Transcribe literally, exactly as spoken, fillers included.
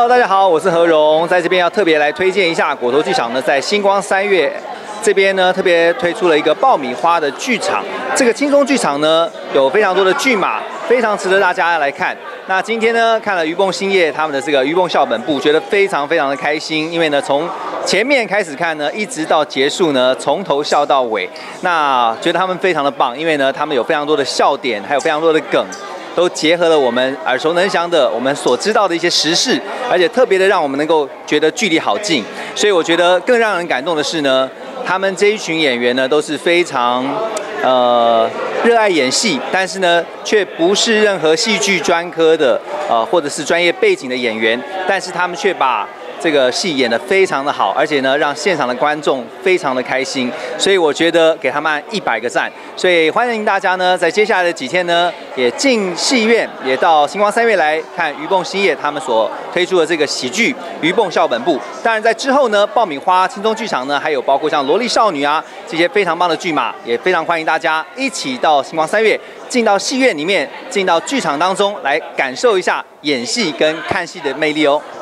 大家好，我是何荣，在这边要特别来推荐一下果陀剧场呢，在星光三月这边呢，特别推出了一个爆米花的剧场。这个轻松剧场呢，有非常多的剧码，非常值得大家来看。那今天呢，看了鱼蹦兴业他们的这个鱼蹦校本部，觉得非常非常的开心，因为呢，从前面开始看呢，一直到结束呢，从头笑到尾。那觉得他们非常的棒，因为呢，他们有非常多的笑点，还有非常多的梗，都结合了我们耳熟能详的、我们所知道的一些时事，而且特别的让我们能够觉得距离好近。所以我觉得更让人感动的是呢，他们这一群演员呢都是非常呃热爱演戏，但是呢却不是任何戏剧专科的呃或者是专业背景的演员，但是他们却把这个戏演得非常的好，而且呢让现场的观众非常的开心，所以我觉得给他们按一百个赞。所以欢迎大家呢在接下来的几天呢也进戏院，也到星光三月来看鱼蹦兴业他们所推出的这个喜剧鱼蹦校本部。当然在之后呢，爆米花轻松剧场呢还有包括像萝莉少女啊这些非常棒的剧码，也非常欢迎大家一起到星光三月进到戏院里面，进到剧场当中来感受一下演戏跟看戏的魅力哦。